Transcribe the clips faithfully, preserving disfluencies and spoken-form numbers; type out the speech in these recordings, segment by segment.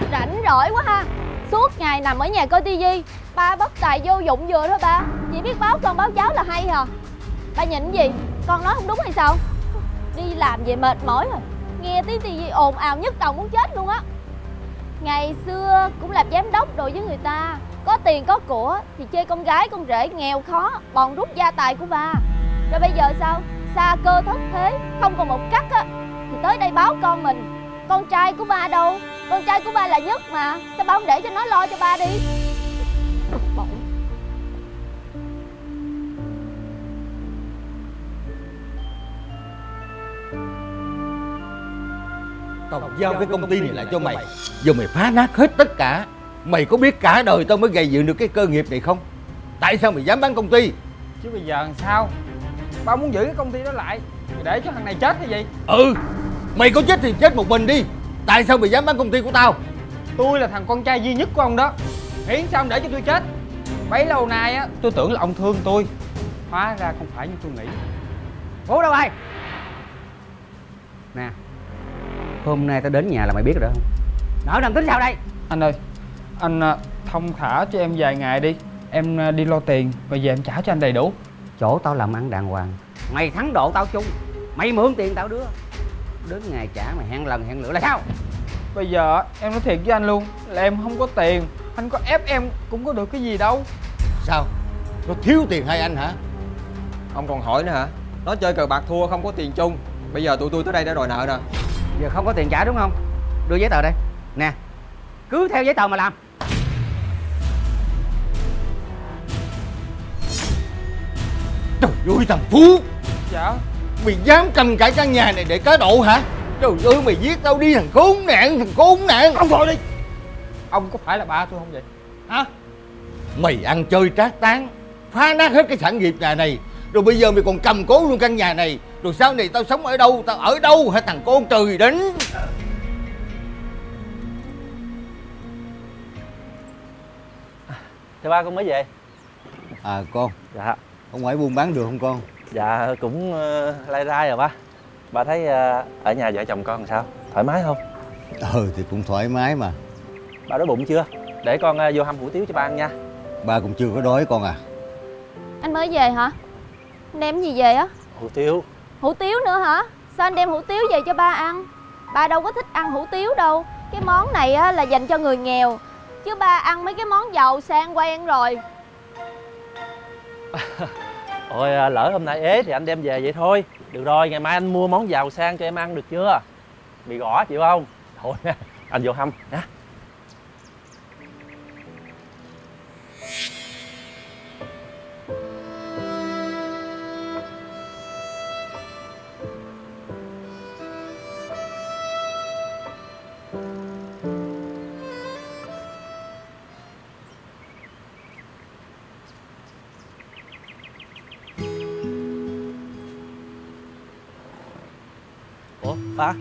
Rảnh rỗi quá ha. Suốt ngày nằm ở nhà coi tivi. Ba bất tài vô dụng vừa thôi ba. Chỉ biết báo con báo cháu là hay hả? Ba nhìn gì? Con nói không đúng hay sao? Đi làm về mệt mỏi rồi, nghe tiếng tivi ồn ào nhức đầu muốn chết luôn á. Ngày xưa cũng làm giám đốc đồ với người ta, có tiền có của thì chê con gái con rể nghèo khó, bòn rút gia tài của ba. Rồi bây giờ sao? Xa cơ thất thế, không còn một cắc á, thì tới đây báo con mình. Con trai của ba đâu? Con trai của ba là nhất mà. Sao ba không để cho nó lo cho ba đi? Bực bội. Tao giao cái công ty này lại cho mày, giờ mày phá nát hết tất cả. Mày có biết cả đời tao mới gây dựng được cái cơ nghiệp này không? Tại sao mày dám bán công ty? Chứ bây giờ làm sao? Ba muốn giữ cái công ty đó lại thì để cho thằng này chết hay gì? Ừ, mày có chết thì chết một mình đi. Tại sao mày dám bán công ty của tao? Tôi là thằng con trai duy nhất của ông đó. Nghĩ sao ông để cho tôi chết? Bấy lâu nay á, tôi tưởng là ông thương tôi. Hóa ra không phải như tôi nghĩ. Bố đâu ai? Nè, hôm nay tao đến nhà là mày biết rồi đó không? Nợ nần tính sao đây? Anh ơi, anh thông thả cho em vài ngày đi. Em đi lo tiền rồi về em trả cho anh đầy đủ. Chỗ tao làm ăn đàng hoàng, mày thắng độ tao chung, mày mượn tiền tao đưa, đến ngày trả mày hẹn lần hẹn lửa là sao? Bây giờ em nói thiệt với anh luôn là em không có tiền. Anh có ép em cũng có được cái gì đâu. Sao? Nó thiếu tiền hai anh hả? Ông còn hỏi nữa hả? Nó chơi cờ bạc thua không có tiền chung. Bây giờ tụi tôi tới đây để đòi nợ nè. Giờ không có tiền trả đúng không? Đưa giấy tờ đây. Nè, cứ theo giấy tờ mà làm. Trời ơi thằng Phú! Dạ? Mày dám cầm cả căn nhà này để cá độ hả? Trời ơi mày giết tao đi thằng khốn nạn, thằng khốn nạn! Ông thôi đi! Ông có phải là ba tôi không vậy? Hả? Mày ăn chơi trác tán, phá nát hết cái sản nghiệp nhà này. Rồi bây giờ mày còn cầm cố luôn căn nhà này. Rồi sau này tao sống ở đâu, tao ở đâu hả thằng con trời đến? Thưa ba, con mới về. À con. Dạ. Ông ngoại buôn bán được không con? Dạ cũng uh, lai rai rồi ba. Ba thấy uh, ở nhà vợ chồng con làm sao? Thoải mái không? Ừ thì cũng thoải mái mà. Ba đói bụng chưa? Để con uh, vô hâm hủ tiếu cho ba ăn nha. Ba cũng chưa có đói con à. Anh mới về hả? Anh đem gì về á? Hủ tiếu. Hủ tiếu nữa hả? Sao anh đem hủ tiếu về cho ba ăn? Ba đâu có thích ăn hủ tiếu đâu. Cái món này á là dành cho người nghèo. Chứ ba ăn mấy cái món giàu sang quen rồi. Ôi lỡ hôm nay ế thì anh đem về vậy thôi. Được rồi, ngày mai anh mua món giàu sang cho em ăn được chưa? Mì gõ chịu không? Thôi anh vô hâm nha. Ủa ba,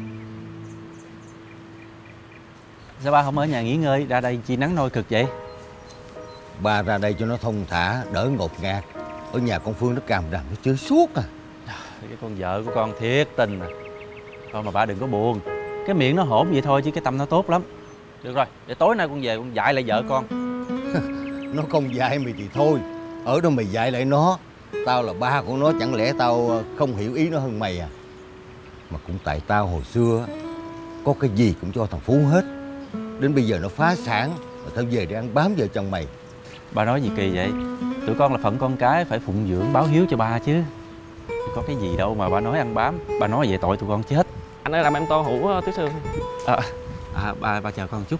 sao ba không ở nhà nghỉ ngơi, ra đây chi nắng nôi cực vậy? Ba ra đây cho nó thông thả, đỡ ngột ngạt. Ở nhà con Phương nó càm ràm nó chửi suốt à. Cái con vợ của con thiệt tình à. Thôi mà ba đừng có buồn. Cái miệng nó hổn vậy thôi chứ cái tâm nó tốt lắm. Được rồi, để tối nay con về con dạy lại vợ con. Nó không dạy mày thì thôi, ở đâu mày dạy lại nó. Tao là ba của nó, chẳng lẽ tao không hiểu ý nó hơn mày à? Mà cũng tại tao hồi xưa có cái gì cũng cho thằng Phú hết. Đến bây giờ nó phá sản mà tao về để ăn bám vợ chồng mày. Ba nói gì kỳ vậy? Tụi con là phận con cái, phải phụng dưỡng báo hiếu cho ba chứ. Có cái gì đâu mà ba nói ăn bám. Ba nói vậy tội tụi con chết. Anh ơi làm em tô hủ tứ xương. À, à ba, ba chờ con một chút.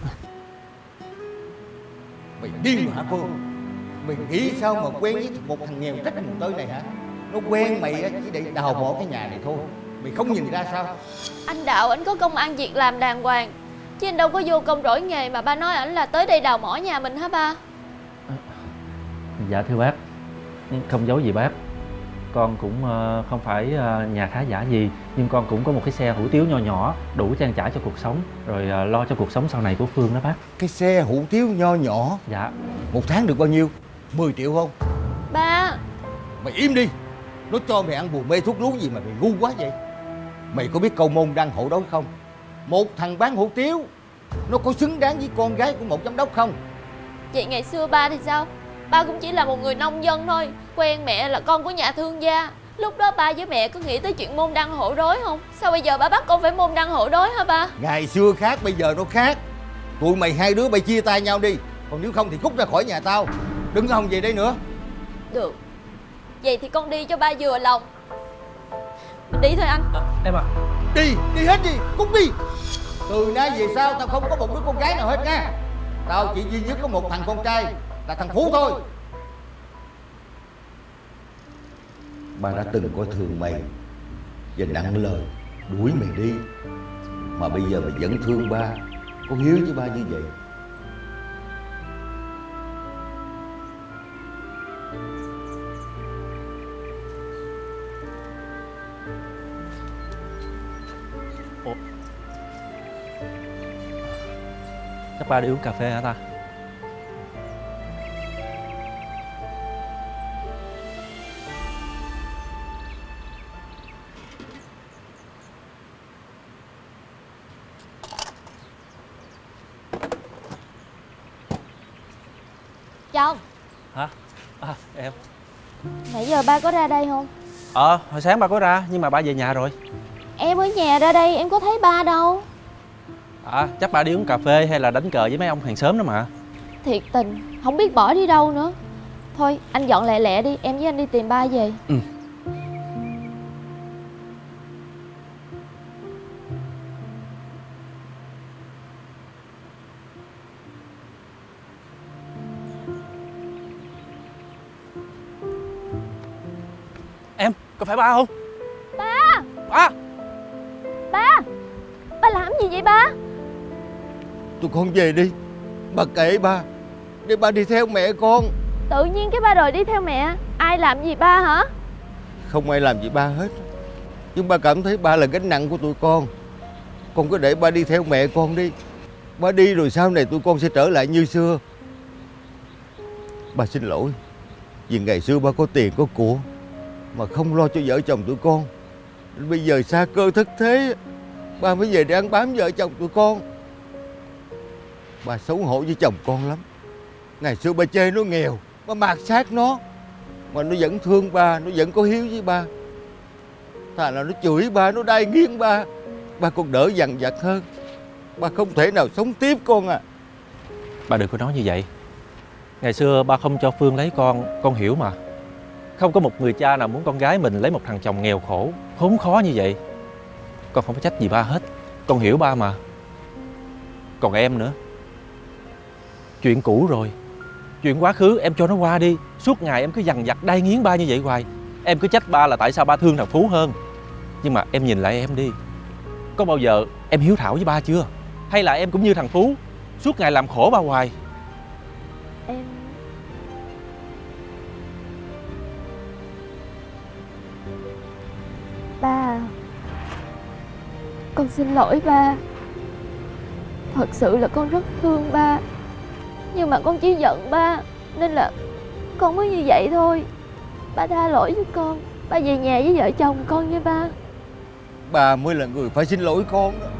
Mày điên hả Phương? Mày nghĩ sao mà quen với một thằng nghèo rách mùng tơi này hả? Nó quen mày chỉ để đào mỏ cái nhà này thôi. Mày không nhìn ra sao? Anh Đạo ảnh có công ăn việc làm đàng hoàng, chứ anh đâu có vô công đổi nghề mà ba nói ảnh là tới đây đào mỏ nhà mình hả ba? Dạ thưa bác, không giấu gì bác. Con cũng không phải nhà khá giả gì, nhưng con cũng có một cái xe hủ tiếu nho nhỏ đủ trang trải cho cuộc sống, rồi lo cho cuộc sống sau này của Phương đó bác. Cái xe hủ tiếu nho nhỏ? Dạ. Một tháng được bao nhiêu? mười triệu không? Ba! Mày im đi! Nó cho mày ăn bùa mê thuốc lú gì mà mày ngu quá vậy? Mày có biết câu môn đăng hộ đối không? Một thằng bán hủ tiếu nó có xứng đáng với con gái của một giám đốc không? Vậy ngày xưa ba thì sao? Ba cũng chỉ là một người nông dân thôi. Quen mẹ là con của nhà thương gia. Lúc đó ba với mẹ có nghĩ tới chuyện môn đăng hộ đối không? Sao bây giờ ba bắt con phải môn đăng hộ đối hả ba? Ngày xưa khác, bây giờ nó khác. Tụi mày hai đứa bay chia tay nhau đi. Còn nếu không thì cút ra khỏi nhà tao. Đừng hòng về đây nữa. Được. Vậy thì con đi cho ba vừa lòng. Mình đi thôi anh. À, em à. Đi, đi hết đi, cút đi. Từ nay về sau tao không có một đứa con gái nào hết nha. Tao chỉ duy nhất có một thằng con trai, là thằng Phú thôi. Ba đã từng coi thường mày và nặng lời đuổi mày đi, mà bây giờ mày vẫn thương ba, có hiếu với ba như vậy. Ủa? Chắc ba đi uống cà phê hả ta? Chồng. Hả? À, em. Nãy giờ ba có ra đây không? Ờ, hồi sáng ba có ra, nhưng mà ba về nhà rồi. Em ở nhà ra đây em có thấy ba đâu. À, chắc ba đi uống cà phê hay là đánh cờ với mấy ông hàng xóm đó mà. Thiệt tình, không biết bỏ đi đâu nữa. Thôi, anh dọn lẹ lẹ đi, em với anh đi tìm ba về. Ừ. Em, có phải ba không? Ba! Ba! Ba! Ba làm gì vậy ba? Tụi con về đi. Bà kệ ba, để ba đi theo mẹ con. Tự nhiên cái ba đòi đi theo mẹ. Ai làm gì ba hả? Không ai làm gì ba hết. Nhưng ba cảm thấy ba là gánh nặng của tụi con. Con cứ để ba đi theo mẹ con đi. Ba đi rồi sau này tụi con sẽ trở lại như xưa. Ba xin lỗi vì ngày xưa ba có tiền có của mà không lo cho vợ chồng tụi con. Bây giờ xa cơ thất thế, ba mới về để ăn bám vợ chồng tụi con. Ba xấu hổ với chồng con lắm. Ngày xưa ba chê nó nghèo, ba mạt sát nó, mà nó vẫn thương ba, nó vẫn có hiếu với ba. Thà là nó chửi ba, nó đai nghiến ba, ba còn đỡ dằn vặt hơn. Ba không thể nào sống tiếp con à. Ba đừng có nói như vậy. Ngày xưa ba không cho Phương lấy con, con hiểu mà. Không có một người cha nào muốn con gái mình lấy một thằng chồng nghèo khổ, khốn khó như vậy. Con không có trách gì ba hết. Con hiểu ba mà. Còn em nữa. Chuyện cũ rồi. Chuyện quá khứ em cho nó qua đi. Suốt ngày em cứ dằn vặt đai nghiến ba như vậy hoài. Em cứ trách ba là tại sao ba thương thằng Phú hơn. Nhưng mà em nhìn lại em đi. Có bao giờ em hiếu thảo với ba chưa? Hay là em cũng như thằng Phú, suốt ngày làm khổ ba hoài? Em... Ba, con xin lỗi ba. Thật sự là con rất thương ba, nhưng mà con chỉ giận ba nên là con mới như vậy thôi. Ba tha lỗi với con. Ba về nhà với vợ chồng con nha ba. Bà mới là người phải xin lỗi con đó.